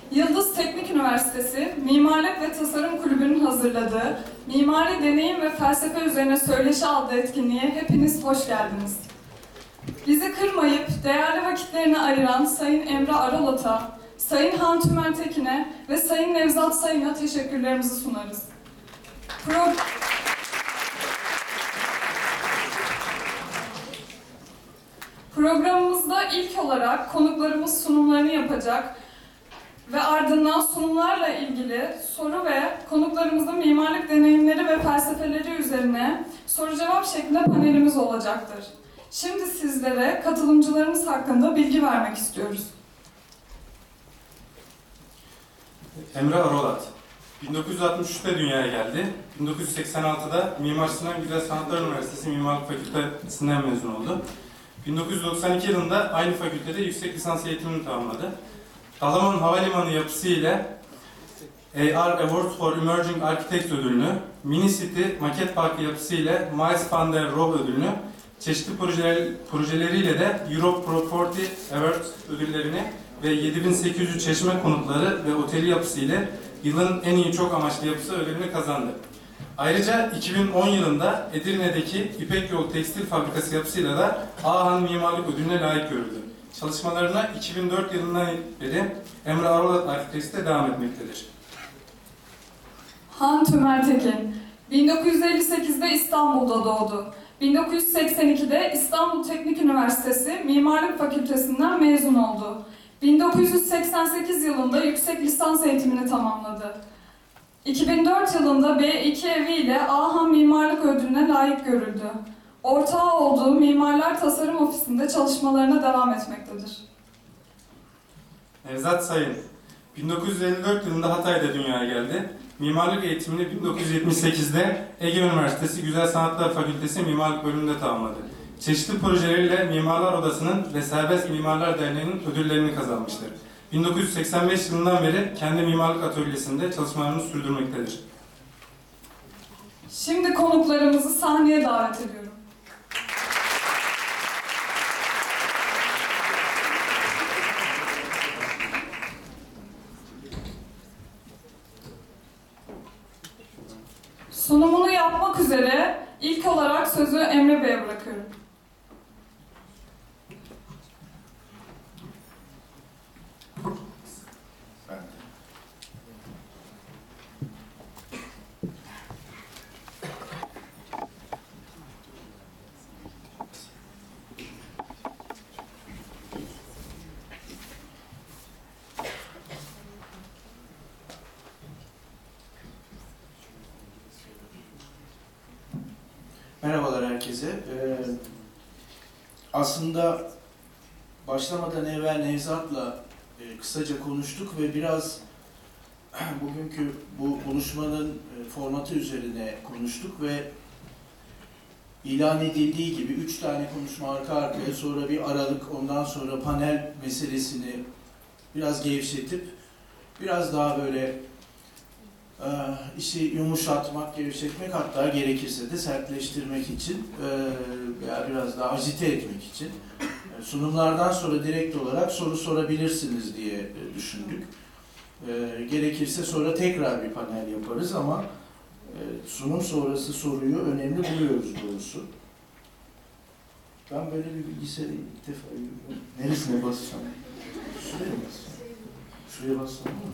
Yıldız Teknik Üniversitesi Mimarlık ve Tasarım Kulübü'nün hazırladığı Mimari Deneyim ve Felsefe Üzerine Söyleşi adlı etkinliğe hepiniz hoş geldiniz. Bizi kırmayıp değerli vakitlerini ayıran Sayın Emre Aralat'a, Sayın Han Tümertekin'e ve Sayın Nevzat Sayın'a teşekkürlerimizi sunarız. Programımızda ilk olarak konuklarımız sunumlarını yapacak ve ardından sunumlarla ilgili soru ve konuklarımızın mimarlık deneyimleri ve felsefeleri üzerine soru-cevap şeklinde panelimiz olacaktır. Şimdi sizlere katılımcılarımız hakkında bilgi vermek istiyoruz. Emre Aralat, 1963'te dünyaya geldi. 1986'da Mimar Sinan Güzel Sanatlar Üniversitesi Mimarlık Fakültesinden mezun oldu. 1992 yılında aynı fakültede yüksek lisans eğitimini tamamladı. Dalaman Havalimanı yapısı ile AR Award for Emerging Architects ödülünü, Mini City Maket Parkı yapısı ile Miles van der Rohe ödülünü, çeşitli projeleriyle de Europe Property Award ödüllerini ve 7800 çeşme konutları ve oteli yapısı ile yılın en iyi çok amaçlı yapısı ödülünü kazandı. Ayrıca 2010 yılında Edirne'deki İpek Yol Tekstil Fabrikası yapısıyla da Ağahan Mimarlık Ödülü'ne layık görüldü. Çalışmalarına 2004 yılından beri Emre Aralat Architects'te devam etmektedir. Han Tümertekin, 1958'de İstanbul'da doğdu. 1982'de İstanbul Teknik Üniversitesi Mimarlık Fakültesinden mezun oldu. 1988 yılında yüksek lisans eğitimini tamamladı. 2004 yılında B2 evi ile Ağahan Mimarlık Ödülü'ne layık görüldü. Ortağı olduğu Mimarlar Tasarım Ofisi'nde çalışmalarına devam etmektedir. Nevzat Sayın, 1954 yılında Hatay'da dünyaya geldi. Mimarlık eğitimini 1978'de Ege Üniversitesi Güzel Sanatlar Fakültesi Mimarlık Bölümünde tamamladı. Çeşitli projeleriyle Mimarlar Odası'nın ve Serbest Mimarlar Derneği'nin ödüllerini kazanmıştır. 1985 yılından beri kendi mimarlık atölyesinde çalışmalarını sürdürmektedir. Şimdi konuklarımızı sahneye davet ediyorum. Sunumunu yapmak üzere ilk olarak sözü Emre Bey'e bırakıyorum. Merhabalar herkese. Aslında başlamadan evvel Nevzat'la kısaca konuştuk ve biraz bugünkü bu buluşmanın formatı üzerine konuştuk ve ilan edildiği gibi 3 tane konuşma arka arkaya, sonra bir aralık, ondan sonra panel meselesini biraz gevşetip biraz daha böyle işi yumuşatmak, gevşetmek, hatta gerekirse de sertleştirmek için veya biraz daha agite etmek için sunumlardan sonra direkt olarak soru sorabilirsiniz diye düşündük. Gerekirse sonra tekrar bir panel yaparız ama sunum sonrası soruyu önemli buluyoruz doğrusu. Ben böyle bir bilgisayarı ilk defa görüyorum. Neresine bassam? Şuraya mı bassam? Şuraya bassam mı?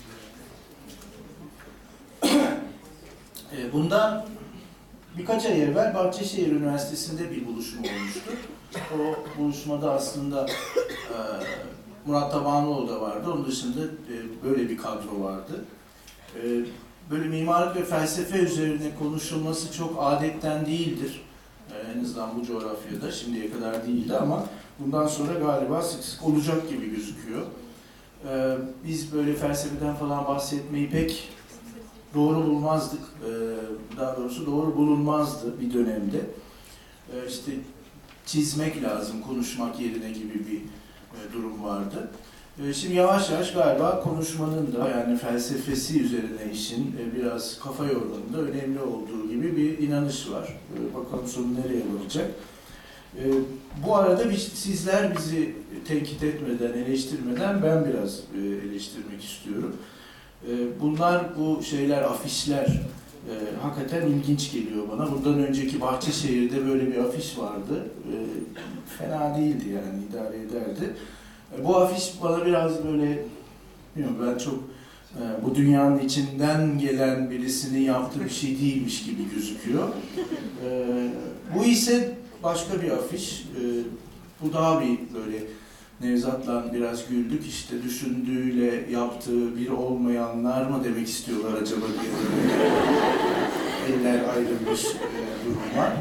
Bundan birkaç ay evvel Bahçeşehir Üniversitesi'nde bir buluşma olmuştu. O buluşmada aslında Murat Tabanlıoğlu da vardı. Onun dışında böyle bir kadro vardı. Böyle mimarlık ve felsefe üzerine konuşulması çok adetten değildir. En azından bu coğrafyada şimdiye kadar değildi ama bundan sonra galiba sık sık olacak gibi gözüküyor. Biz böyle felsefeden falan bahsetmeyi pek doğru bulmazdık. Daha doğrusu doğru bulunmazdı bir dönemde. İşte çizmek lazım, konuşmak yerine gibi bir durum vardı. Şimdi yavaş yavaş galiba konuşmanın da yani felsefesi üzerine işin biraz kafa yormanın da önemli olduğu gibi bir inanış var. Bakalım sonu nereye varacak. Bu arada sizler bizi tenkit etmeden, eleştirmeden ben biraz eleştirmek istiyorum. Bunlar, bu şeyler, afişler hakikaten ilginç geliyor bana. Bundan önceki Bahçeşehir'de böyle bir afiş vardı. Fena değildi yani, idare ederdi. Bu afiş bana biraz böyle, bilmiyorum, ben çok bu dünyanın içinden gelen birisinin yaptığı bir şey değilmiş gibi gözüküyor. Bu ise başka bir afiş. Bu daha bir böyle Nevzat'la biraz güldük, işte düşündüğüyle yaptığı biri olmayanlar mı demek istiyorlar acaba diye. Eller ayrılmış durum var.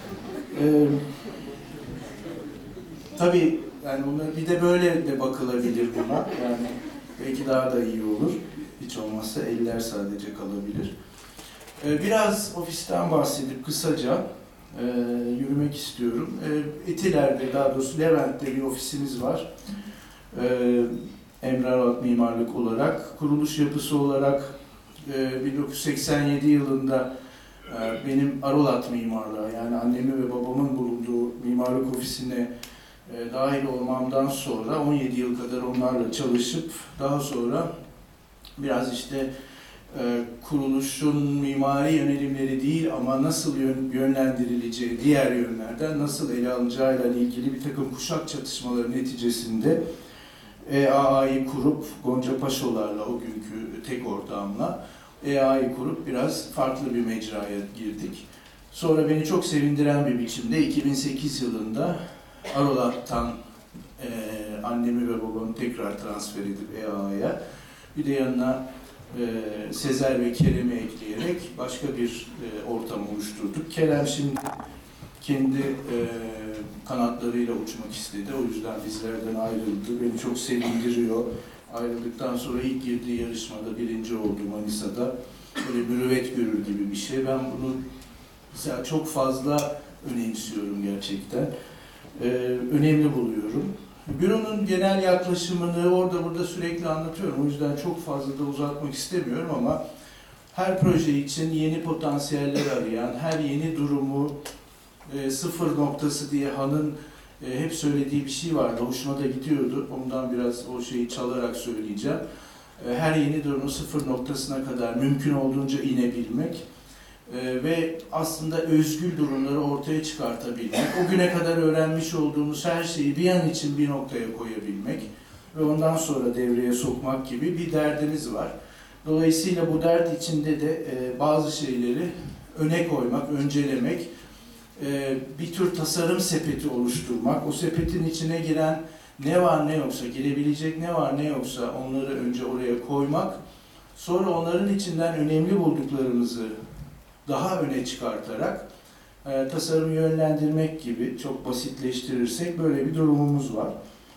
Tabii yani bir de böyle de bakılabilir buna. Yani belki daha da iyi olur. Hiç olmazsa eller sadece kalabilir. Biraz ofisten bahsedip kısaca yürümek istiyorum. Etiler'de, daha doğrusu Levent'te bir ofisimiz var. Emre Arolat Mimarlık olarak. Kuruluş yapısı olarak 1987 yılında benim Arolat Mimarlığa, yani annemin ve babamın bulunduğu mimarlık ofisine dahil olmamdan sonra 17 yıl kadar onlarla çalışıp daha sonra biraz işte kuruluşun mimari yönelimleri değil ama nasıl yönlendirileceği, diğer yönlerden nasıl ele alınacağıyla ilgili bir takım kuşak çatışmaları neticesinde EAA'yı kurup Gonca Paşolar'la, o günkü tek ortağımla EAA'yı kurup biraz farklı bir mecraya girdik. Sonra beni çok sevindiren bir biçimde 2008 yılında Arolat'tan annemi ve babamı tekrar transfer edip EAA'ya, bir de yanına Sezer ve Kerem'i ekleyerek başka bir ortam oluşturduk. Kerem şimdi kendi kanatlarıyla uçmak istedi. O yüzden bizlerden ayrıldı. Beni çok sevindiriyor. Ayrıldıktan sonra ilk girdiği yarışmada birinci oldu Manisa'da. Böyle mürüvvet görür gibi bir şey. Ben bunu mesela çok fazla önemsiyorum gerçekten. Önemli buluyorum. Büronun genel yaklaşımını orada burada sürekli anlatıyorum. O yüzden çok fazla da uzatmak istemiyorum ama her proje için yeni potansiyeller arayan, her yeni durumu sıfır noktası diye Han'ın hep söylediği bir şey vardı. Hoşuma da gidiyordu. Ondan biraz o şeyi çalarak söyleyeceğim. Her yeni durumu sıfır noktasına kadar mümkün olduğunca inebilmek ve aslında özgül durumları ortaya çıkartabilmek, o güne kadar öğrenmiş olduğumuz her şeyi bir an için bir noktaya koyabilmek ve ondan sonra devreye sokmak gibi bir derdimiz var. Dolayısıyla bu dert içinde de bazı şeyleri öne koymak, öncelemek, bir tür tasarım sepeti oluşturmak, o sepetin içine giren ne var ne yoksa, girebilecek ne var ne yoksa onları önce oraya koymak, sonra onların içinden önemli bulduklarımızı daha öne çıkartarak tasarımı yönlendirmek gibi, çok basitleştirirsek böyle bir durumumuz var.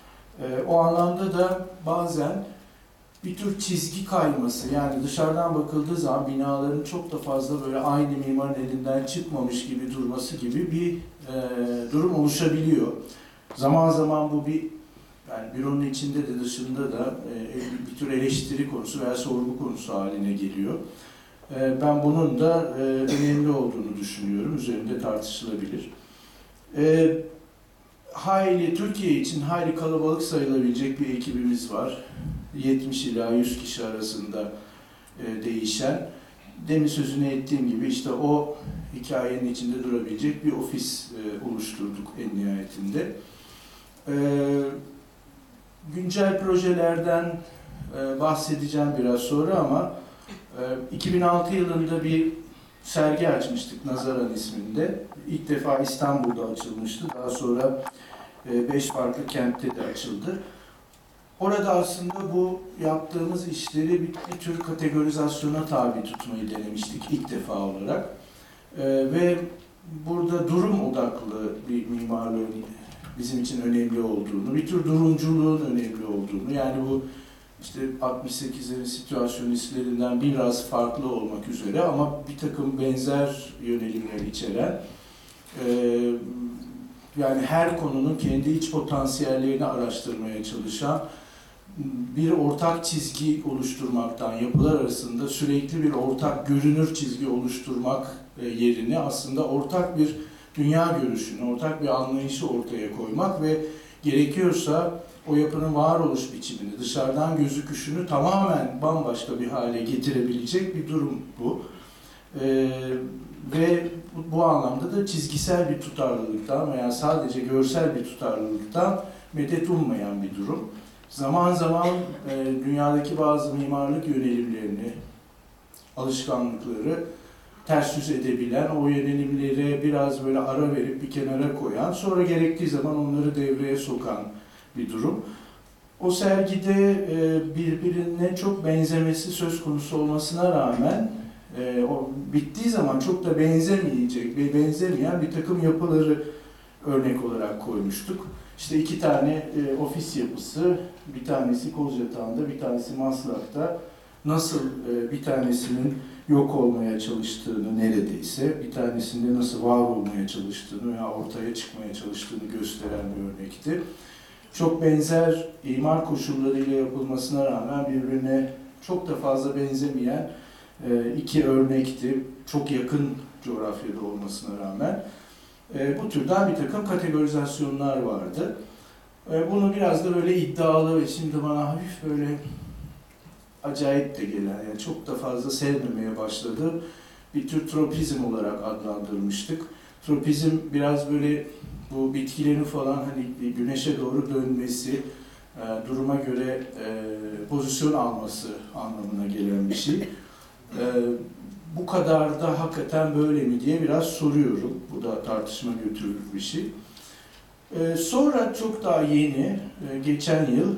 O anlamda da bazen bir tür çizgi kayması, yani dışarıdan bakıldığı zaman binaların çok da fazla böyle aynı mimarın elinden çıkmamış gibi durması gibi bir durum oluşabiliyor. Zaman zaman bu bir, yani büronun içinde de dışında da bir tür eleştiri konusu veya sorgu konusu haline geliyor. Ben bunun da önemli olduğunu düşünüyorum. Üzerinde tartışılabilir. Türkiye için hayli kalabalık sayılabilecek bir ekibimiz var. 70 ila 100 kişi arasında değişen. Demin sözünü ettiğim gibi işte o hikayenin içinde durabilecek bir ofis oluşturduk en nihayetinde. Güncel projelerden bahsedeceğim biraz sonra ama 2006 yılında bir sergi açmıştık Nazaran isminde. İlk defa İstanbul'da açılmıştı. Daha sonra 5 farklı kentte de açıldı. Orada aslında bu yaptığımız işleri bir tür kategorizasyona tabi tutmayı denemiştik ilk defa olarak. Ve burada durum odaklı bir mimarlığın bizim için önemli olduğunu, bir tür durumculuğun önemli olduğunu, yani bu işte 68'lerin situasyonistlerinden biraz farklı olmak üzere ama bir takım benzer yönelimler içeren, yani her konunun kendi iç potansiyellerini araştırmaya çalışan, bir ortak çizgi oluşturmaktan, yapılar arasında sürekli bir ortak görünür çizgi oluşturmak yerine aslında ortak bir dünya görüşünü, ortak bir anlayışı ortaya koymak ve gerekiyorsa o yapının varoluş biçimini, dışarıdan gözüküşünü tamamen bambaşka bir hale getirebilecek bir durum bu. Ve bu anlamda da çizgisel bir tutarlılıktan veya sadece görsel bir tutarlılıktan medet ummayan bir durum. Zaman zaman dünyadaki bazı mimarlık yönelimlerini, alışkanlıkları ters yüz edebilen, o yönelimlere biraz böyle ara verip bir kenara koyan, sonra gerektiği zaman onları devreye sokan bir durum. O sergide birbirine çok benzemesi söz konusu olmasına rağmen o bittiği zaman çok da benzemeyecek ve benzemeyen bir takım yapıları örnek olarak koymuştuk. İşte 2 tane ofis yapısı, bir tanesi Kozyatağı'nda, bir tanesi Maslak'ta nasıl bir tanesinin yok olmaya çalıştığını neredeyse, bir tanesinde nasıl var olmaya çalıştığını veya ortaya çıkmaya çalıştığını gösteren bir örnekti. Çok benzer imar koşullarıyla yapılmasına rağmen birbirine çok da fazla benzemeyen 2 örnekti. Çok yakın coğrafyada olmasına rağmen. Bu türden bir takım kategorizasyonlar vardı. Bunu biraz da böyle iddialı ve şimdi bana hafif böyle acayip de gelen, yani çok da fazla sevmemeye başladığım bir tür tropizm olarak adlandırmıştık. Tropizm biraz böyle bu bitkilerin falan hani güneşe doğru dönmesi, duruma göre pozisyon alması anlamına gelen bir şey. Bu kadar da hakikaten böyle mi diye biraz soruyorum. Bu da tartışma götürür bir şey. Sonra çok daha yeni, geçen yıl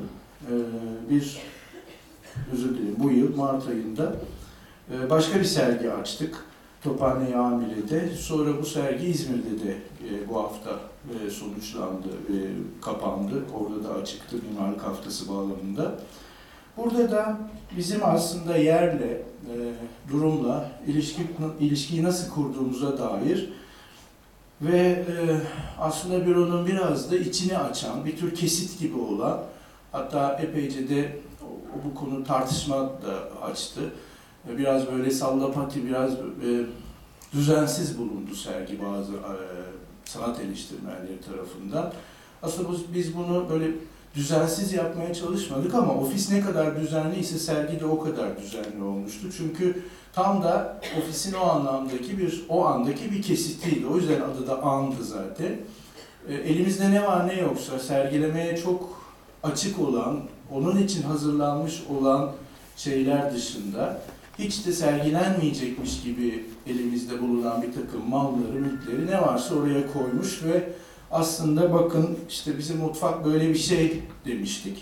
bu yıl Mart ayında başka bir sergi açtık. Tophane Amire'de. Sonra bu sergi İzmir'de de bu hafta sonuçlandı, kapandı. Orada da açıktı Mimarlık Haftası bağlamında. Burada da bizim aslında yerle, durumla ilişkiyi nasıl kurduğumuza dair ve aslında büronun biraz da içini açan, bir tür kesit gibi olan, hatta epeyce de bu konu tartışma da açtı. Biraz böyle sallapati, biraz düzensiz bulundu sergi bazı sanat eleştirmenleri tarafından. Aslında biz bunu böyle düzensiz yapmaya çalışmadık ama ofis ne kadar düzenliyse sergi de o kadar düzenli olmuştu. Çünkü tam da ofisin o andaki bir kesitiydi. O yüzden adı da andı zaten. Elimizde ne var ne yoksa sergilemeye çok açık olan, onun için hazırlanmış olan şeyler dışında hiç de sergilenmeyecekmiş gibi elimizde bulunan bir takım malları, mülkleri ne varsa oraya koymuş ve aslında bakın işte bizim mutfak böyle bir şey demiştik.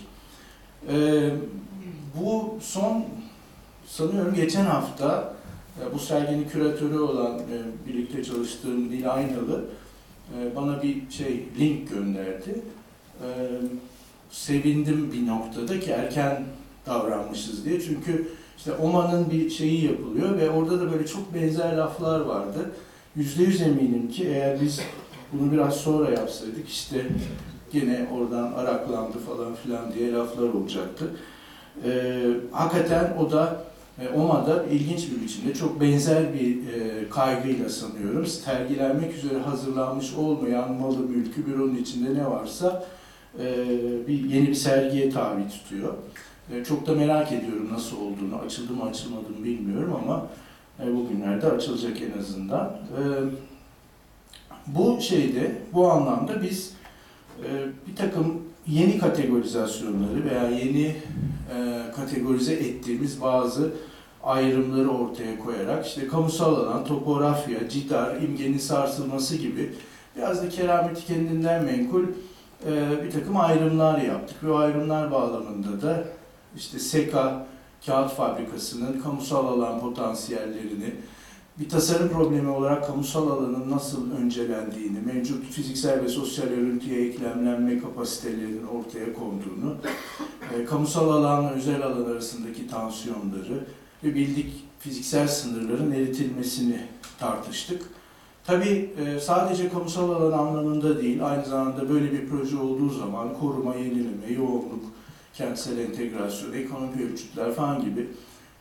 Bu son sanıyorum geçen hafta bu serginin küratörü olan birlikte çalıştığım Dil Aynalı bana bir link gönderdi. Sevindim bir noktada ki erken davranmışız diye. Çünkü işte OMA'nın bir şeyi yapılıyor ve orada da böyle çok benzer laflar vardı. %100 eminim ki eğer biz bunu biraz sonra yapsaydık işte gene oradan araklandı falan filan diye laflar olacaktı. Hakikaten o da OMA'da ilginç bir biçimde çok benzer bir kaygıyla sanıyorum sergilenmek üzere hazırlanmış olmayan malı, mülkü, büronun içinde ne varsa yeni bir sergiye tabi tutuyor. Çok da merak ediyorum nasıl olduğunu, açıldı mı açılmadı mı bilmiyorum ama bugünlerde açılacak en azından. Bu anlamda biz bir takım yeni kategorizasyonları veya yeni kategorize ettiğimiz bazı ayrımları ortaya koyarak işte kamusal alan, topografya, cidar, imgenin sarsılması gibi biraz da kerameti kendinden menkul bir takım ayrımlar yaptık ve o ayrımlar bağlamında da işte SEKA Kağıt Fabrikası'nın kamusal alan potansiyellerini, bir tasarım problemi olarak kamusal alanın nasıl öncelendiğini, mevcut fiziksel ve sosyal örüntüye eklemlenme kapasitelerinin ortaya konduğunu, kamusal alanla özel alan arasındaki tansiyonları ve bildik fiziksel sınırların eritilmesini tartıştık. Tabii sadece kamusal alan anlamında değil, aynı zamanda böyle bir proje olduğu zaman koruma, yenileme, yoğunluk, kentsel entegrasyon, ekonomik ölçütler falan gibi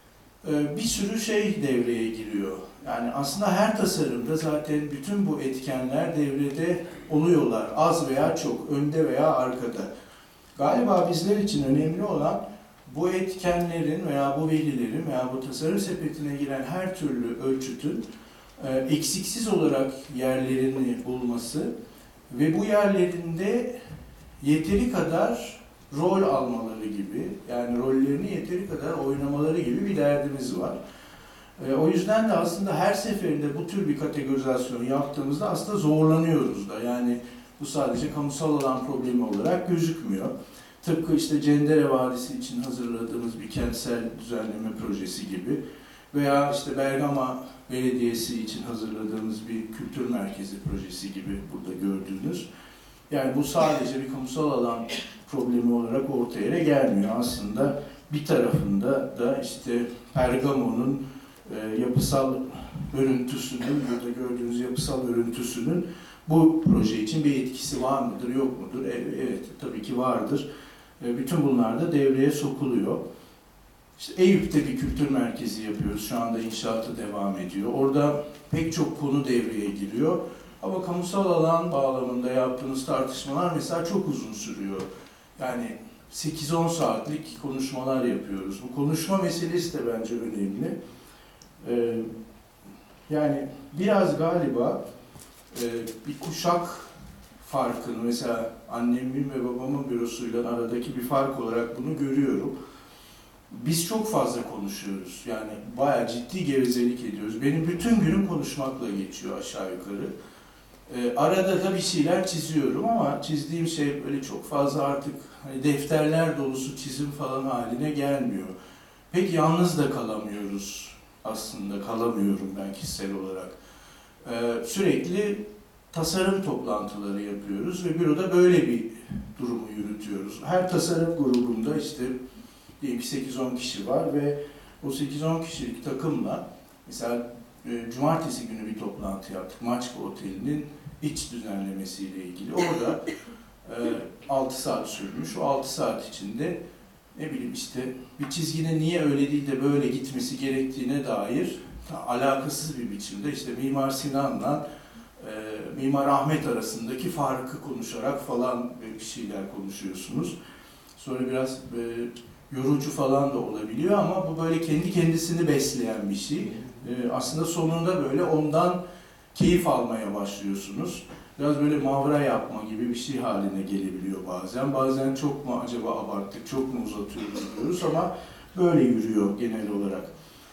bir sürü şey devreye giriyor. Yani aslında her tasarımda zaten bütün bu etkenler devrede oluyorlar. Az veya çok, önde veya arkada. Galiba bizler için önemli olan bu etkenlerin veya bu verilerin veya bu tasarım sepetine giren her türlü ölçütün eksiksiz olarak yerlerini bulması ve bu yerlerinde yeteri kadar rol almaları gibi, yani rollerini yeteri kadar oynamaları gibi bir derdimiz var. O yüzden de aslında her seferinde bu tür bir kategorizasyonu yaptığımızda aslında zorlanıyoruz da. Yani bu sadece kamusal alan problemi olarak gözükmüyor. Tıpkı işte Cendere Vadisi için hazırladığımız bir kentsel düzenleme projesi gibi veya işte Bergama Belediyesi için hazırladığımız bir kültür merkezi projesi gibi burada gördüğünüz. Yani bu sadece bir kamusal alan problemi olarak ortaya gelmiyor. Aslında bir tarafında da işte Bergamo'nun yapısal örüntüsünün, burada gördüğünüz yapısal örüntüsünün bu proje için bir etkisi var mıdır, yok mudur? Evet, tabii ki vardır. Bütün bunlar da devreye sokuluyor. İşte Eyüp'te bir kültür merkezi yapıyoruz. Şu anda inşaatı devam ediyor. Orada pek çok konu devreye giriyor. Ama kamusal alan bağlamında yaptığımız tartışmalar mesela çok uzun sürüyor. Yani 8-10 saatlik konuşmalar yapıyoruz. Bu konuşma meselesi de bence önemli. Yani biraz galiba bir kuşak farkını, mesela annemin ve babamın bürosuyla aradaki bir fark olarak bunu görüyorum. Biz çok fazla konuşuyoruz. Yani bayağı ciddi gevezelik ediyoruz. Benim bütün günüm konuşmakla geçiyor aşağı yukarı. Arada da bir şeyler çiziyorum ama çizdiğim şey böyle çok fazla artık hani defterler dolusu çizim falan haline gelmiyor. Pek yalnız da kalamıyoruz aslında, kalamıyorum ben kişisel olarak. Sürekli tasarım toplantıları yapıyoruz ve büroda böyle bir durumu yürütüyoruz. Her tasarım grubunda işte diyelim ki 8-10 kişi var ve o 8-10 kişilik takımla mesela cumartesi günü bir toplantı yaptık. Maçka Oteli'nin iç düzenlemesiyle ilgili. Orada 6 saat sürmüş. O 6 saat içinde ne bileyim işte bir çizginin niye öyle değil de böyle gitmesi gerektiğine dair alakasız bir biçimde işte Mimar Sinan'la Mimar Ahmet arasındaki farkı konuşarak falan bir şeyler konuşuyorsunuz. Sonra biraz yorucu falan da olabiliyor ama bu böyle kendi kendisini besleyen bir şey. Aslında sonunda böyle ondan keyif almaya başlıyorsunuz. Biraz böyle mavra yapma gibi bir şey haline gelebiliyor bazen. Bazen çok mu acaba abarttık, çok mu uzatıyoruz diyoruz ama böyle yürüyor genel olarak.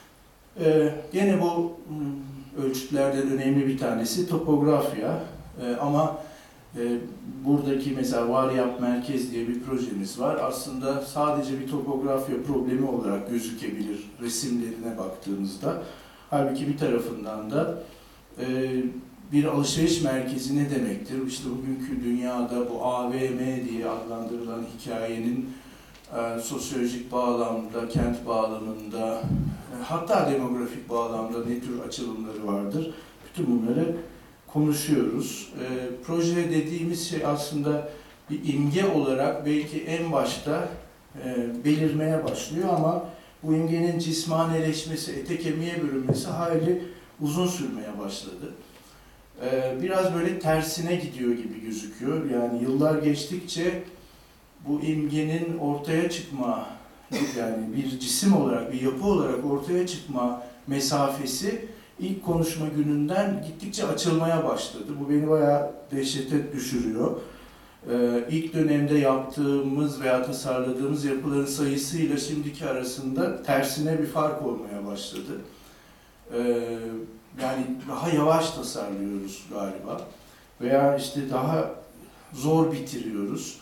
Gene bu ölçütlerden önemli bir tanesi topografya. Ama buradaki mesela Varyap Merkez diye bir projemiz var. Aslında sadece bir topografya problemi olarak gözükebilir resimlerine baktığınızda. Halbuki bir tarafından da bir alışveriş merkezi ne demektir? İşte bugünkü dünyada bu AVM diye adlandırılan hikayenin sosyolojik bağlamda, kent bağlamında, hatta demografik bağlamda ne tür açılımları vardır? Bütün bunları konuşuyoruz. Proje dediğimiz şey aslında bir imge olarak belki en başta belirmeye başlıyor ama bu imgenin cismaneleşmesi, ete kemiğe bürünmesi hayli uzun sürmeye başladı. Biraz böyle tersine gidiyor gibi gözüküyor. Yani yıllar geçtikçe bu imgenin ortaya çıkma, yani bir cisim olarak, bir yapı olarak ortaya çıkma mesafesi ilk konuşma gününden gittikçe açılmaya başladı. Bu beni bayağı dehşete düşürüyor. İlk dönemde yaptığımız veya tasarladığımız yapıların sayısıyla şimdiki arasında tersine bir fark olmaya başladı. Yani daha yavaş tasarlıyoruz galiba veya işte daha zor bitiriyoruz.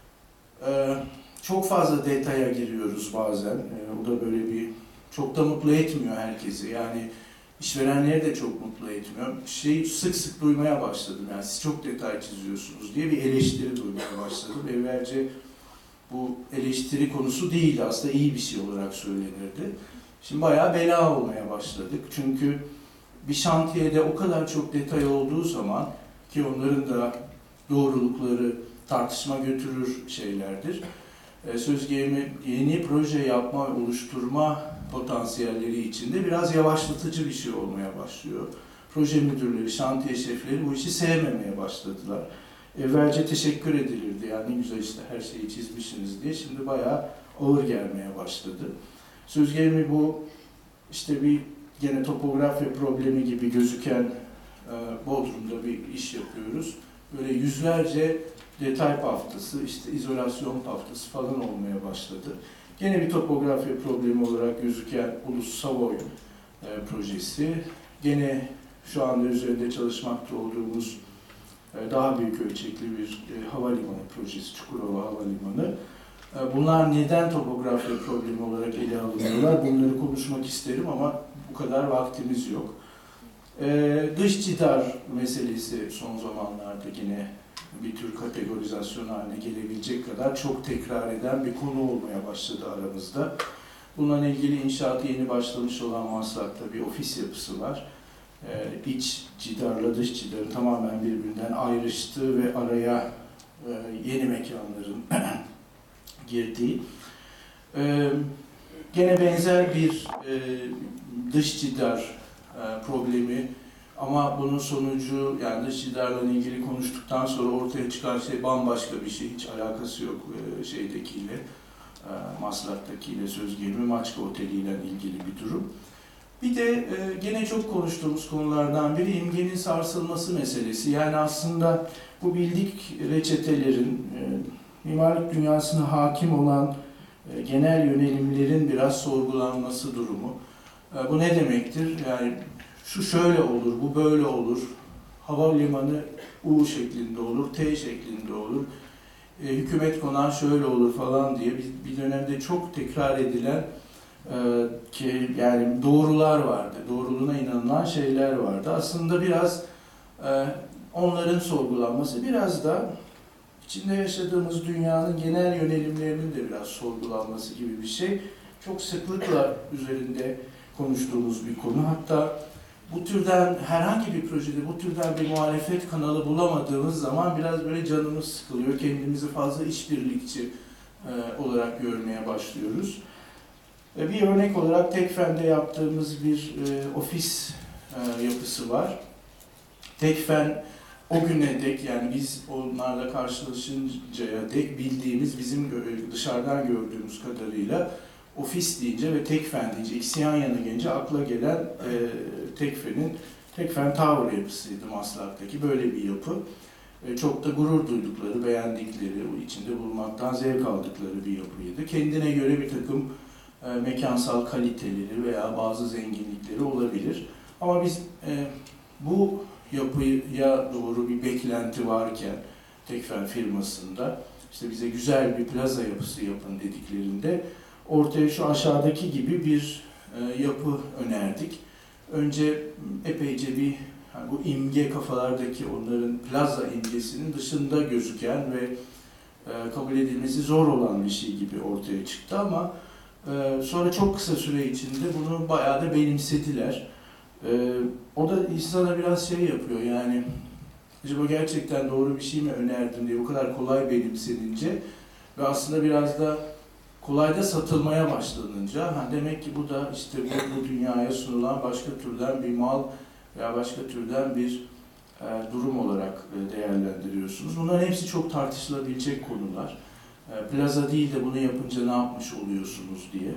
Çok fazla detaya giriyoruz bazen. O da böyle bir çok da mutlu etmiyor herkesi. Yani işverenleri de çok mutlu etmiyor. Şeyi sık sık duymaya başladım. Yani siz çok detay çiziyorsunuz diye bir eleştiri duymaya başladım. Evvelce bu eleştiri konusu değildi. Aslında iyi bir şey olarak söylenirdi. Şimdi bayağı bela olmaya başladık. Çünkü bir şantiyede o kadar çok detay olduğu zaman ki onların da doğrulukları tartışma götürür şeylerdir. söz gelimi yeni proje yapma, oluşturma potansiyelleri içinde biraz yavaşlatıcı bir şey olmaya başlıyor. Proje müdürleri, şantiye şefleri bu işi sevmemeye başladılar. Evvelce teşekkür edilirdi, yani ne güzel işte her şeyi çizmişsiniz diye, şimdi bayağı ağır gelmeye başladı. Söz gelimi bu işte bir gene topografya problemi gibi gözüken Bodrum'da bir iş yapıyoruz. Böyle yüzlerce detay paftası, işte izolasyon paftası falan olmaya başladı. Gene bir topografya problemi olarak gözüken Ulus Savoy projesi. Gene şu anda üzerinde çalışmakta olduğumuz daha büyük ölçekli bir havalimanı projesi, Çukurova Havalimanı. Bunlar neden topografya problemi olarak ele alınıyorlar? Bunları konuşmak isterim ama bu kadar vaktimiz yok. Dış cidar meselesi son zamanlarda yine bir tür kategorizasyon haline gelebilecek kadar çok tekrar eden bir konu olmaya başladı aramızda. Bununla ilgili inşaatı yeni başlamış olan Maslak'ta bir ofis yapısı var. İç cidarla dış cidarın tamamen birbirinden ayrıştığı ve araya yeni mekanların girdiği. Gene benzer bir dış cidar problemi ama bunun sonucu, yani dış cidarla ilgili konuştuktan sonra ortaya çıkan şey bambaşka bir şey, hiç alakası yok şeydekiyle, Maslak'takiyle, söz gelimi Maçka Oteli ile ilgili bir durum. Bir de gene çok konuştuğumuz konulardan biri imgenin sarsılması meselesi. Yani aslında bu bildik reçetelerin, mimarlık dünyasına hakim olan genel yönelimlerin biraz sorgulanması durumu. Bu ne demektir? Yani şu şöyle olur, bu böyle olur, havalimanı U şeklinde olur, T şeklinde olur, hükümet konağı şöyle olur falan diye bir dönemde çok tekrar edilen yani doğrular vardı, doğruluğuna inanılan şeyler vardı. Aslında biraz onların sorgulanması, biraz da içinde yaşadığımız dünyanın genel yönelimlerinin de biraz sorgulanması gibi bir şey. Çok sıklıkla üzerinde konuştuğumuz bir konu. Hatta bu türden herhangi bir projede bu türden bir muhalefet kanalı bulamadığımız zaman biraz böyle canımız sıkılıyor. Kendimizi fazla işbirlikçi olarak görmeye başlıyoruz. Bir örnek olarak Tekfen'de yaptığımız bir ofis yapısı var. Tekfen o güne dek, yani biz onlarla karşılaşıncaya dek bildiğimiz, bizim dışarıdan gördüğümüz kadarıyla ofis deyince ve Tekfen deyince, ikisi yan yana gelince akla gelen Tekfen Tower yapısıydı Maslak'taki, böyle bir yapı. Çok da gurur duydukları, beğendikleri, o içinde bulunmaktan zevk aldıkları bir yapıydı. Kendine göre bir takım mekansal kaliteleri veya bazı zenginlikleri olabilir. Ama biz bu yapıya doğru bir beklenti varken Tekfen firmasında işte bize güzel bir plaza yapısı yapın dediklerinde ortaya şu aşağıdaki gibi bir yapı önerdik. Önce epeyce bir bu imge, kafalardaki onların plaza imgesinin dışında gözüken ve kabul edilmesi zor olan bir şey gibi ortaya çıktı ama sonra çok kısa süre içinde bunu bayağı da benimsediler. O da insana biraz şey yapıyor, yani acaba gerçekten doğru bir şey mi önerdim diye bu kadar kolay benimsenince ve aslında biraz da kolay da satılmaya başlanınca demek ki bu da işte bu dünyaya sunulan başka türden bir mal veya başka türden bir durum olarak değerlendiriyorsunuz. Bunların hepsi çok tartışılabilecek konular. Plaza değil de bunu yapınca ne yapmış oluyorsunuz diye.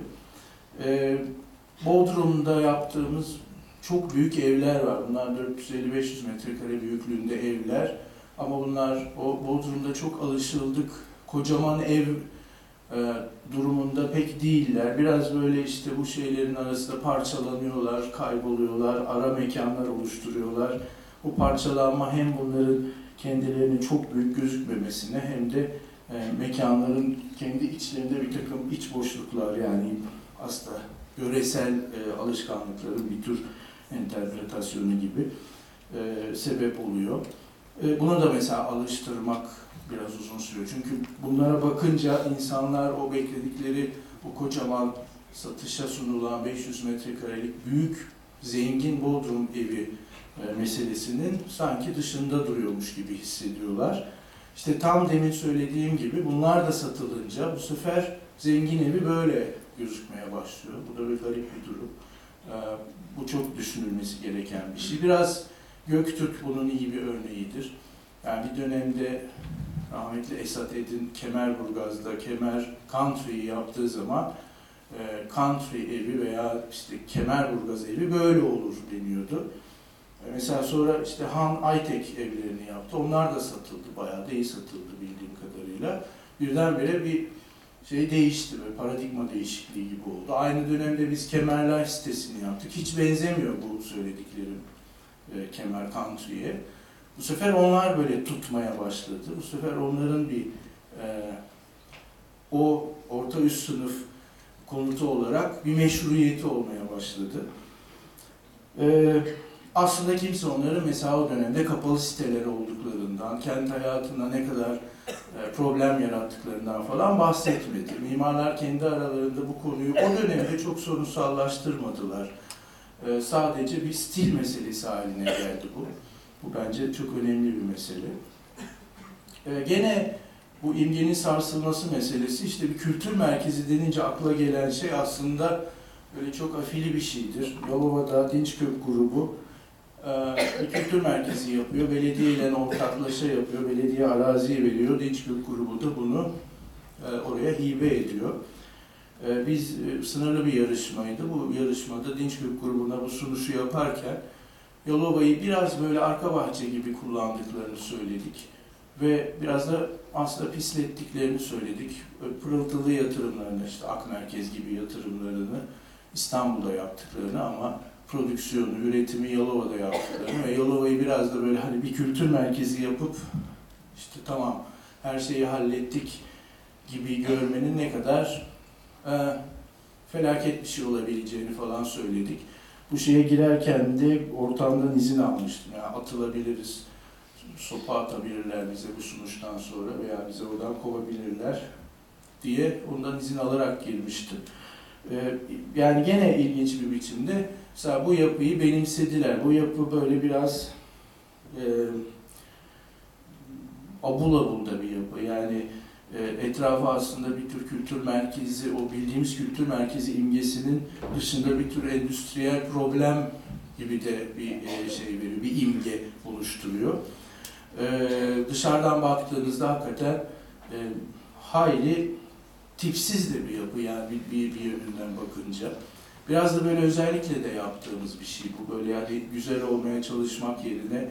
Bodrum'da yaptığımız çok büyük evler var. Bunlar 450-500 metrekare büyüklüğünde evler. Ama bunlar o Bodrum'da çok alışıldık. Kocaman ev durumunda pek değiller. Biraz böyle işte bu şeylerin arasında parçalanıyorlar, kayboluyorlar, ara mekanlar oluşturuyorlar. Bu parçalanma hem bunların kendilerinin çok büyük gözükmemesine hem de mekanların kendi içlerinde bir takım iç boşluklar, yani aslında yöresel alışkanlıkların bir tür interpretasyonu gibi sebep oluyor. Bunu da mesela alıştırmak biraz uzun sürüyor. Çünkü bunlara bakınca insanlar o bekledikleri o kocaman satışa sunulan 500 metrekarelik büyük zengin Bodrum evi meselesinin sanki dışında duruyormuş gibi hissediyorlar. İşte tam demin söylediğim gibi bunlar da satılınca bu sefer zengin evi böyle gözükmeye başlıyor. Bu da bir garip bir durum. Bu çok düşünülmesi gereken bir şey. Biraz Göktürk bunun iyi bir örneğidir. Yani bir dönemde rahmetli Esat Edin Kemerburgaz'da Kemer Country'yi yaptığı zaman country evi veya işte Kemerburgaz evi böyle olur deniyordu. Mesela sonra işte Han Aytek evlerini yaptı. Onlar da satıldı. Bayağı da iyi satıldı bildiğim kadarıyla. Birdenbire bir şey değişti ve paradigma değişikliği gibi oldu. Aynı dönemde biz Kemerler sitesini yaptık. Hiç benzemiyor bu söylediklerim Kemer Country'ye. Bu sefer onlar böyle tutmaya başladı. Bu sefer onların bir o orta üst sınıf konutu olarak bir meşruiyeti olmaya başladı. Aslında kimse onların mesela o dönemde kapalı siteleri olduklarından, kent hayatında ne kadar problem yarattıklarından falan bahsetmedi. Mimarlar kendi aralarında bu konuyu o dönemde çok sorunsallaştırmadılar. Sadece bir stil meselesi haline geldi bu. Bu bence çok önemli bir mesele. Gene bu imgenin sarsılması meselesi, işte bir kültür merkezi denince akla gelen şey aslında böyle çok afili bir şeydir. Yalova'da Dinçkök grubu bir kültür merkezi yapıyor, belediye ile ortaklaşa yapıyor, belediye araziyi veriyor, Dinçkök grubu da bunu oraya hibe ediyor. Biz sınırlı bir yarışmaydı, bu yarışmada Dinçkök grubuna bu sunuşu yaparken Yalova'yı biraz böyle arka bahçe gibi kullandıklarını söyledik ve biraz da aslında pislettiklerini söyledik. Pırıltılı yatırımlarını, işte Ak Merkez gibi yatırımlarını İstanbul'da yaptıklarını ama prodüksiyonu, üretimi Yalova'da yaptıklarını ve Yalova'yı biraz da böyle hani bir kültür merkezi yapıp işte tamam her şeyi hallettik gibi görmenin ne kadar felaket bir şey olabileceğini falan söyledik. Bu şeye girerken de ortamdan izin almıştım. Yani atılabiliriz, sopa atabilirler bize bu sunuştan sonra veya bize oradan kovabilirler diye ondan izin alarak girmiştim. Yani gene ilginç bir biçimde mesela bu yapıyı benimsediler. Bu yapı böyle biraz abul abul da bir yapı. Yani etrafı aslında bir tür kültür merkezi, o bildiğimiz kültür merkezi imgesinin dışında bir tür endüstriyel problem gibi de bir şey veriyor, bir imge oluşturuyor. Dışarıdan baktığınızda hakikaten hayli tipsiz de bir yapı yani bir yönünden bakınca. Biraz da böyle özellikle de yaptığımız bir şey bu. Böyle yani güzel olmaya çalışmak yerine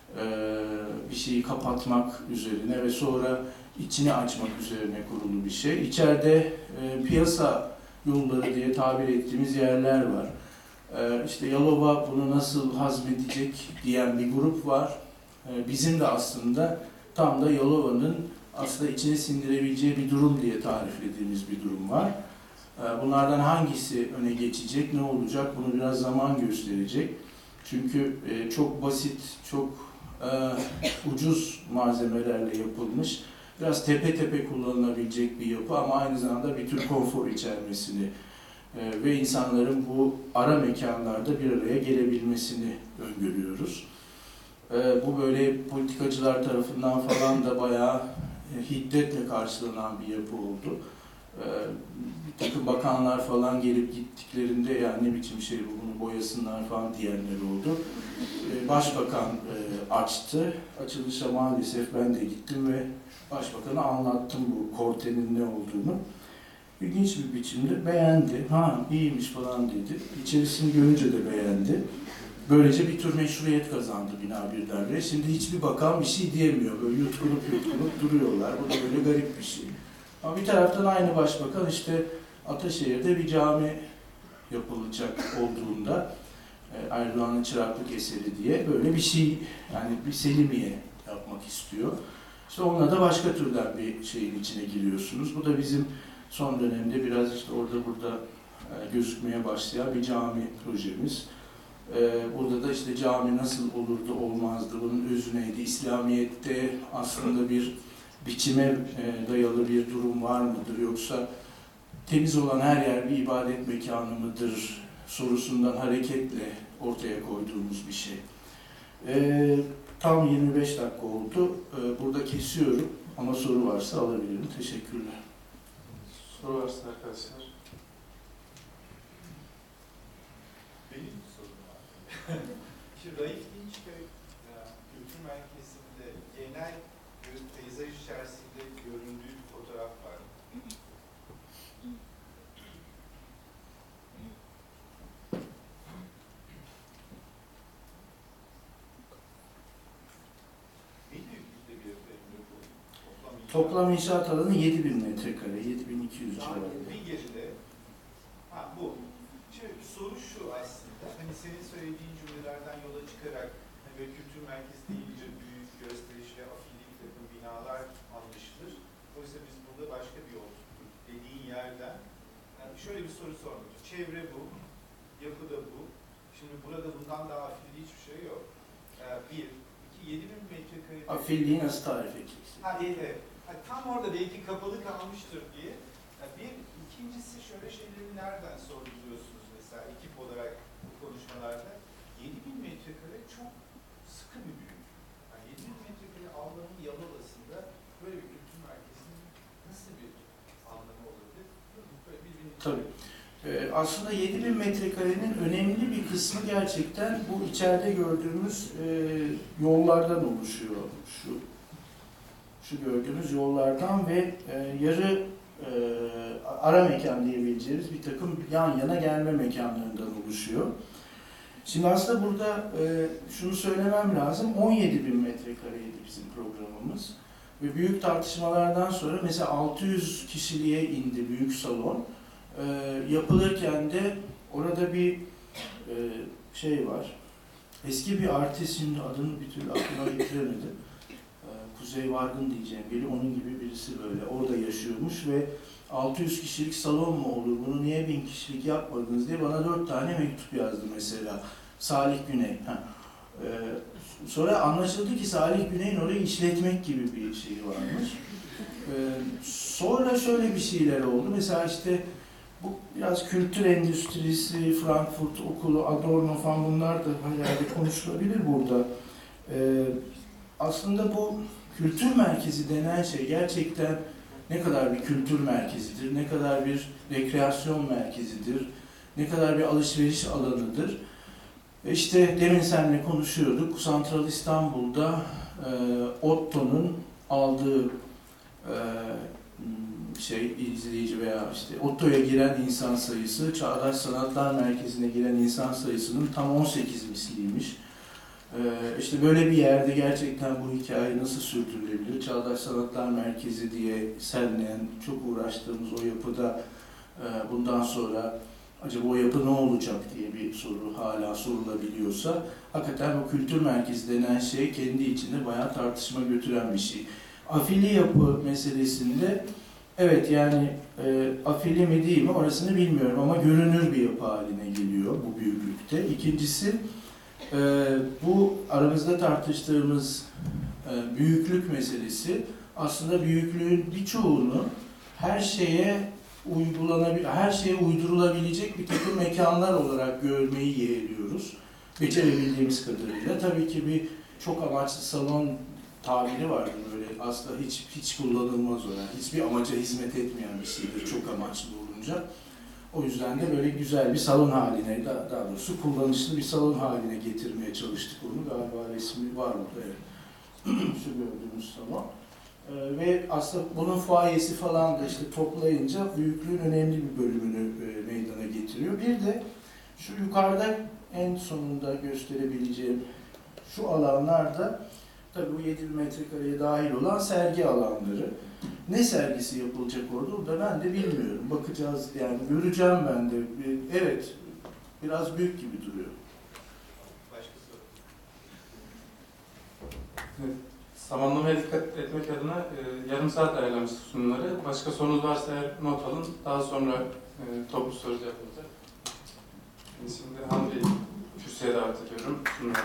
bir şeyi kapatmak üzerine ve sonra içini açmak üzerine kurulu bir şey. İçeride piyasa yolları diye tabir ettiğimiz yerler var. İşte Yalova bunu nasıl hazmedecek diyen bir grup var. Bizim de aslında tam da Yalova'nın aslında içine sindirebileceği bir durum diye tariflediğimiz bir durum var. Bunlardan hangisi öne geçecek, ne olacak bunu biraz zaman gösterecek. Çünkü çok basit, çok ucuz malzemelerle yapılmış, biraz tepe tepe kullanılabilecek bir yapı ama aynı zamanda bir tür konfor içermesini ve insanların bu ara mekanlarda bir araya gelebilmesini öngörüyoruz. Bu böyle politikacılar tarafından falan da bayağı hiddetle karşılanan bir yapı oldu. Bir takım bakanlar falan gelip gittiklerinde yani ne biçim şey bu, bunu boyasınlar falan diyenler oldu. Başbakan açtı. Açılışa maalesef ben de gittim ve Başbakan'a anlattım bu Korte'nin ne olduğunu. İlginç bir biçimde beğendi. Ha iyiymiş falan dedi. İçerisini görünce de beğendi. Böylece bir tür meşruiyet kazandı bina birdenbire. Şimdi hiçbir bakan bir şey diyemiyor. Böyle yutkunup duruyorlar. Bu da böyle garip bir şey. Ama bir taraftan aynı başbakan işte Ataşehir'de bir cami yapılacak olduğunda Erdoğan'ın çıraklık eseri diye böyle bir şey, yani bir Selimiye yapmak istiyor. İşte onunla da başka türden bir şeyin içine giriyorsunuz. Bu da bizim son dönemde biraz işte orada burada gözükmeye başlayan bir cami projemiz. Burada da işte cami nasıl olurdu, olmazdı, bunun özü neydi, İslamiyet'te aslında bir biçime dayalı bir durum var mıdır, yoksa temiz olan her yer bir ibadet mekanı mıdır sorusundan hareketle ortaya koyduğumuz bir şey. Tam 25 dakika oldu. Burada kesiyorum ama soru varsa alabilirim. Teşekkürler. Soru varsa arkadaşlar. Benim bir sorum var. Şu Raif Dinçköy Kültür Merkezi'nde genel bir peyzaj içerisinde göründüğü bir fotoğraf var. Ne büyüklükte bir efendim bu? Toplam inşaat alanı 7.000 metrekare, 7.200 civarında. Bir gecede, bu. Şimdi soru şu aslında, hani senin söylediğin cümlelerden yola çıkarak hani böyle kültür merkezi deyince büyük, gösterişli, afilli bir takım binalar anlaşılır. Oysa biz burada başka bir yol tuttuk dediğin yerden şöyle bir soru sormak. Çevre bu, yapı da bu. Şimdi burada bundan daha afilli hiçbir şey yok. Bir, iki, 7.000 metrekare... Afilliği nasıl tarif edeceksin? Evet. Tam orada belki kapalı kalmıştır diye. Bir, ikincisi şöyle şeyleri nereden sorguluyorsunuz mesela ekip olarak bu konuşmalarda? 7.000 metrekare çok sıkı bir büyük. Yani 7.000 metrekare avlanın Yalova'sında böyle bir kültür merkezinin nasıl bir anlamı olabilir? Böyle birbirini... Tabii. Aslında 7.000 metrekarenin önemli bir kısmı gerçekten bu içeride gördüğümüz yollardan oluşuyor. Şu gördüğünüz yollardan ve yarı ara mekan diyebileceğimiz bir takım yan yana gelme mekanlarından oluşuyor. Şimdi aslında burada şunu söylemem lazım, 17.000 metrekareydi bizim programımız. Ve büyük tartışmalardan sonra mesela 600 kişiliğe indi büyük salon. Yapılırken de orada bir şey var. Eski bir artist, şimdi adını bir türlü aklıma getiremedim. Kuzey Vargın diyeceğim biri, onun gibi birisi böyle orada yaşıyormuş ve 600 kişilik salon mu olur, bunu niye 1000 kişilik yapmadınız diye bana 4 tane mektup yazdı mesela. Salih Güney. Sonra anlaşıldı ki Salih Güney'in orayı işletmek gibi bir şey varmış. Sonra şöyle bir şeyler oldu. Mesela işte bu biraz kültür endüstrisi, Frankfurt Okulu, Adorno falan bunlar da herhalde konuşulabilir burada. Aslında bu kültür merkezi denen şey gerçekten ne kadar bir kültür merkezidir, ne kadar bir rekreasyon merkezidir, ne kadar bir alışveriş alanıdır. İşte demin seninle konuşuyorduk, Santral İstanbul'da Otto'nun aldığı izleyici veya işte Otto'ya giren insan sayısı, Çağdaş Sanatlar Merkezi'ne giren insan sayısının tam 18 misliymiş. İşte böyle bir yerde gerçekten bu hikaye nasıl sürdürülebilir? Çağdaş Sanatlar Merkezi diye seninle çok uğraştığımız o yapıda bundan sonra acaba o yapı ne olacak diye bir soru hala sorulabiliyorsa hakikaten o kültür merkezi denen şey kendi içinde bayağı tartışma götüren bir şey. Afili yapı meselesinde evet yani afili mi değil mi orasını bilmiyorum ama görünür bir yapı haline geliyor bu büyüklükte. İkincisi bu aramızda tartıştığımız büyüklük meselesi aslında büyüklüğün birçoğunu her şeye uydurulabilecek bir takım mekanlar olarak görmeyi yeğliyoruz. Becerebildiğimiz kadarıyla. Tabii ki bir çok amaçlı salon tabiri vardır böyle aslında hiç kullanılmaz o yani. Hiçbir amaca hizmet etmeyen bir şeydir çok amaçlı olunca. O yüzden de böyle güzel bir salon haline, daha doğrusu kullanışlı bir salon haline getirmeye çalıştık onu. Galiba resmi var burada. Evet. Şu gördüğümüz salon. Ve aslında bunun fuayesi falan da işte toplayınca büyüklüğün önemli bir bölümünü meydana getiriyor. Bir de şu yukarıda en sonunda gösterebileceğim şu alanlarda tabii bu 7.000 metrekareye dahil olan sergi alanları. Ne sergisi yapılacak orada? O da ben de bilmiyorum. Bakacağız yani göreceğim ben de. Evet, biraz büyük gibi duruyor. Başka soru. Evet. Zamanlamaya dikkat etmek adına yarım saat ayarlamıştık sunumları. Başka sorunuz varsa eğer not alın. Daha sonra toplu soru yapılacak. Şimdi Hamdi'yi kürsüye davet ediyorum. Sunumları.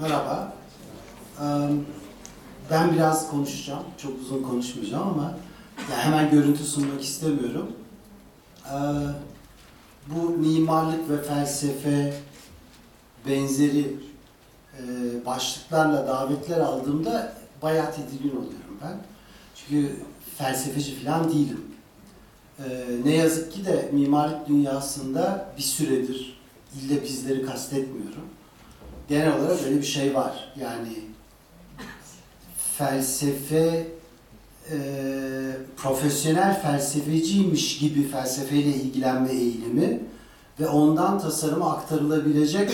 Merhaba. Ben biraz konuşacağım. Çok uzun konuşmayacağım ama hemen görüntü sunmak istemiyorum. Bu mimarlık ve felsefe benzeri başlıklarla davetler aldığımda bayağı tedirgin oluyorum ben. Çünkü felsefeci falan değilim. Ne yazık ki de mimarlık dünyasında bir süredir, ille bizleri kastetmiyorum, genel olarak öyle bir şey var. Yani felsefe, profesyonel felsefeciymiş gibi felsefeyle ilgilenme eğilimi ve ondan tasarıma aktarılabilecek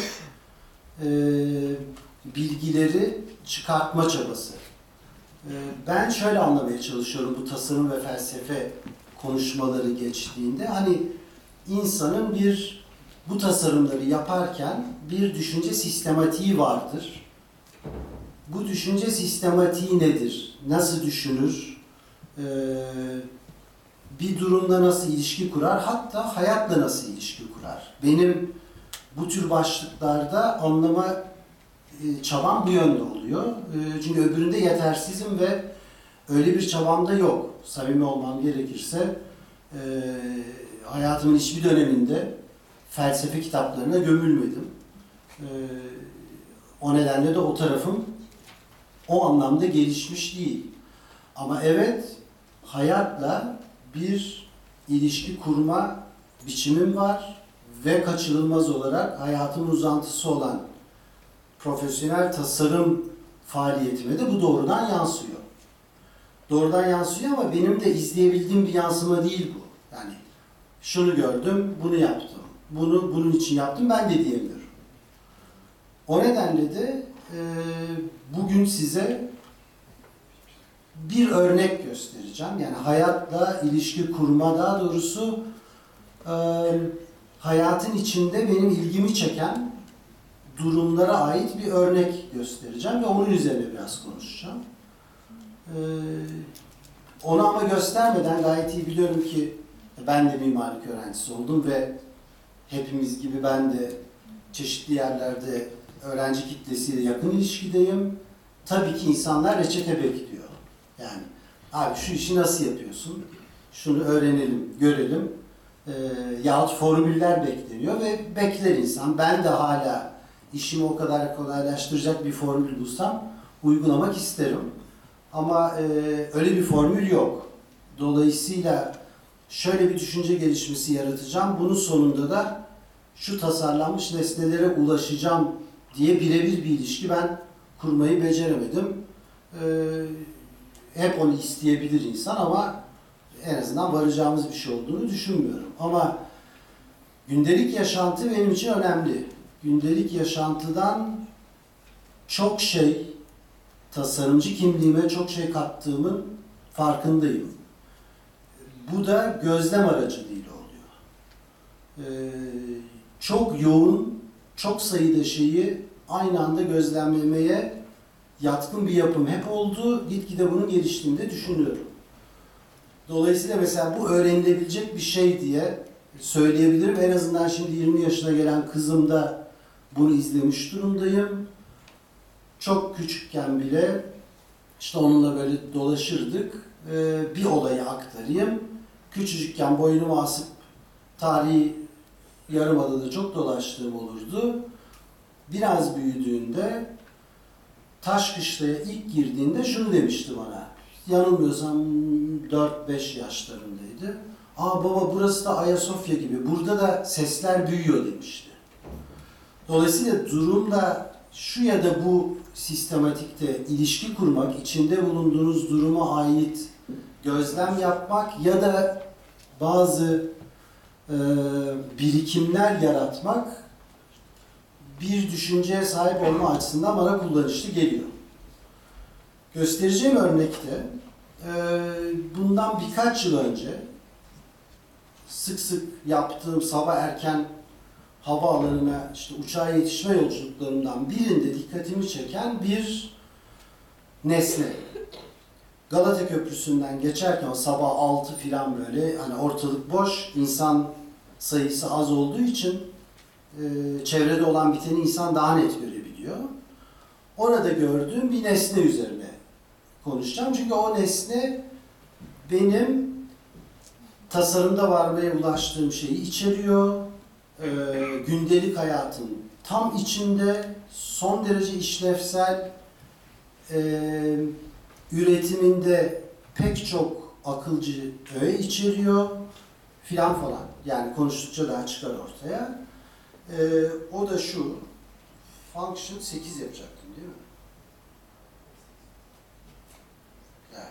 bilgileri çıkartma çabası. Ben şöyle anlamaya çalışıyorum bu tasarım ve felsefe konuşmaları geçtiğinde. Hani insanın bu tasarımları yaparken bir düşünce sistematiği vardır. Bu düşünce sistematiği nedir? Nasıl düşünür? Bir durumla nasıl ilişki kurar? Hatta hayatla nasıl ilişki kurar? Benim bu tür başlıklarda anlama çabam bu yönde oluyor. Çünkü öbüründe yetersizim ve öyle bir çabam da yok. Samimi olmam gerekirse hayatımın hiçbir döneminde felsefe kitaplarına gömülmedim. O nedenle de o tarafım o anlamda gelişmiş değil. Ama evet, hayatla bir ilişki kurma biçimim var ve kaçınılmaz olarak hayatımın uzantısı olan profesyonel tasarım faaliyetime de bu doğrudan yansıyor. Doğrudan yansıyor ama benim de izleyebildiğim bir yansıma değil bu. Yani şunu gördüm, bunu yaptım, bunun için yaptım ben de diyemiyorum. O nedenle de bugün size bir örnek göstereceğim. Yani hayatla ilişki kurma, daha doğrusu hayatın içinde benim ilgimi çeken durumlara ait bir örnek göstereceğim ve onun üzerine biraz konuşacağım. Onu ama göstermeden gayet iyi biliyorum ki ben de mimarlık öğrencisi oldum ve hepimiz gibi ben de çeşitli yerlerde öğrenci kitlesiyle yakın ilişkideyim. Tabii ki insanlar reçete bekliyor. Yani abi şu işi nasıl yapıyorsun? Şunu öğrenelim, görelim. Yahut formüller bekleniyor ve bekler insan. Ben de hala işimi o kadar kolaylaştıracak bir formül bulsam uygulamak isterim. Ama öyle bir formül yok. Dolayısıyla şöyle bir düşünce gelişmesi yaratacağım. Bunun sonunda da şu tasarlanmış nesnelere ulaşacağım diye birebir bir ilişki ben kurmayı beceremedim. Hep onu isteyebilir insan ama en azından varacağımız bir şey olduğunu düşünmüyorum. Ama gündelik yaşantı benim için önemli. Gündelik yaşantıdan çok şey, tasarımcı kimliğime çok şey kattığımın farkındayım. Bu da gözlem aracılığıyla oluyor. Çok yoğun, çok sayıda şeyi aynı anda gözlemlemeye yatkın bir yapım hep oldu. Gitgide bunun geliştiğini de düşünüyorum. Dolayısıyla mesela bu öğrenilebilecek bir şey diye söyleyebilirim. En azından şimdi 20 yaşına gelen kızım da bunu izlemiş durumdayım. Çok küçükken bile işte onunla böyle dolaşırdık. Bir olayı aktarayım. Küçücükken boynumu asıp tarihi Yarımada'da çok dolaştığım olurdu. Biraz büyüdüğünde Taşkışla'ya ilk girdiğinde şunu demişti bana. Yanılmıyorsam 4-5 yaşlarındaydı. Aa baba burası da Ayasofya gibi. Burada da sesler büyüyor demişti. Dolayısıyla durumda şu ya da bu sistematikte ilişki kurmak, içinde bulunduğunuz duruma ait gözlem yapmak ya da bazı birikimler yaratmak bir düşünceye sahip olma açısından bana kullanışlı geliyor. Göstereceğim örnekte bundan birkaç yıl önce sık sık yaptığım sabah erken havaalanına işte uçağa yetişme yolculuklarımdan birinde dikkatimi çeken bir nesne. Galata Köprüsü'nden geçerken sabah 6 filan böyle hani ortalık boş, insan sayısı az olduğu için çevrede olan biteni insan daha net görebiliyor. orada gördüğüm bir nesne üzerine konuşacağım. Çünkü o nesne benim tasarımda varmaya ulaştığım şeyi içeriyor. Gündelik hayatın tam içinde, son derece işlevsel, üretiminde pek çok akılcı öğe içeriyor filan falan. Yani konuştukça daha çıkar ortaya. O da şu, function 8 yapacaktım değil mi? Yani,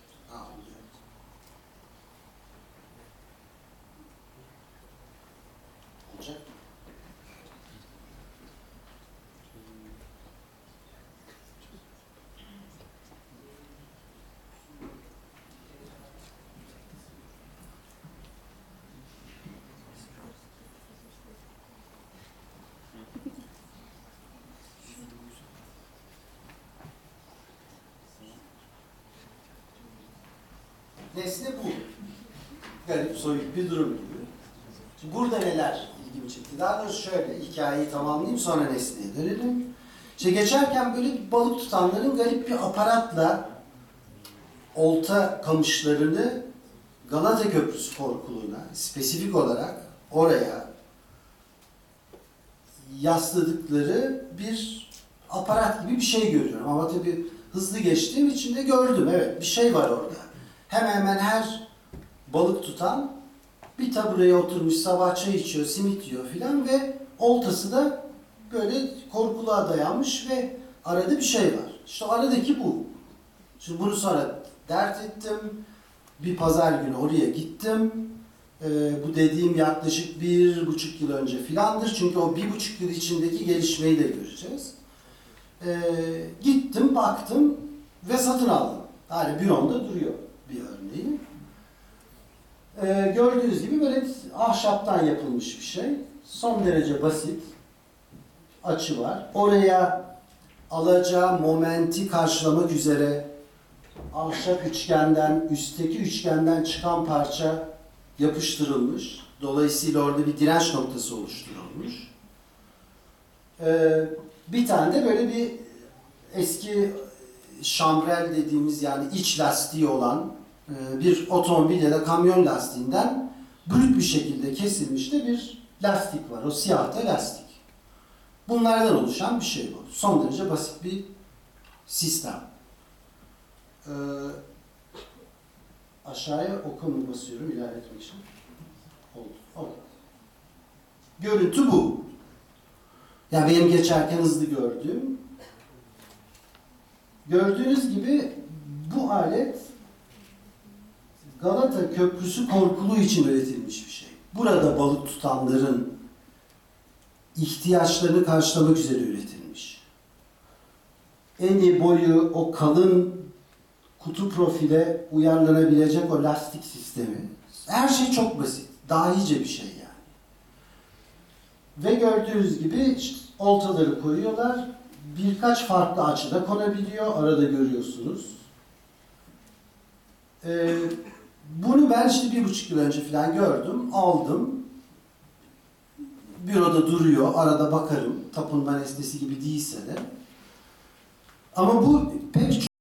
olacak mı? Nesne bu. Garip, soyut bir durum gibi. Şimdi burada neler ilgimi çekti? Daha doğrusu şöyle, hikayeyi tamamlayayım sonra nesneye dönelim. İşte geçerken böyle balık tutanların garip bir aparatla olta kamışlarını Galata Köprüsü korkuluğuna, spesifik olarak oraya yasladıkları bir aparat gibi bir şey görüyorum. Ama tabii hızlı geçtiğim için de gördüm. Evet, bir şey var orada. Hemen hemen her balık tutan bir tabureye oturmuş, sabah çay içiyor, simit yiyor filan ve oltası da böyle korkuluğa dayanmış ve arada bir şey var. İşte aradaki bu. Şimdi bunu sonra dert ettim. Bir pazar günü oraya gittim. Bu dediğim yaklaşık 1,5 yıl önce filandır. Çünkü o 1,5 yıl içindeki gelişmeyi de göreceğiz. Gittim, baktım ve satın aldım. Yani büromda duruyor bir örneği. Gördüğünüz gibi böyle ahşaptan yapılmış bir şey. Son derece basit. Açı var. Oraya alacağı momenti karşılamak üzere ahşap üçgenden, üstteki üçgenden çıkan parça yapıştırılmış. Dolayısıyla orada bir direnç noktası oluşturulmuş. Bir tane de böyle bir eski şambrel dediğimiz yani iç lastiği olan bir otomobil ya da kamyon lastiğinden brüt bir şekilde kesilmiş de bir lastik var. O siyah da lastik. Bunlardan oluşan bir şey bu. Son derece basit bir sistem. Aşağıya oka mı basıyorum ilerletmek için? Oldu. Oldu. Görüntü bu. Yani benim geçerken hızlı gördüğüm. Gördüğünüz gibi bu alet Galata Köprüsü korkuluğu için üretilmiş bir şey. Burada balık tutanların ihtiyaçlarını karşılamak üzere üretilmiş. Eni boyu o kalın kutu profile uyarlanabilecek o lastik sistemi. Her şey çok basit. Dahice bir şey yani. Ve gördüğünüz gibi oltaları koyuyorlar. Birkaç farklı açıda konabiliyor. Arada görüyorsunuz. Bunu ben işte 1,5 yıl önce falan gördüm. Aldım. Büroda duruyor. Arada bakarım. Tapınma nesnesi gibi değilse de. Ama bu pek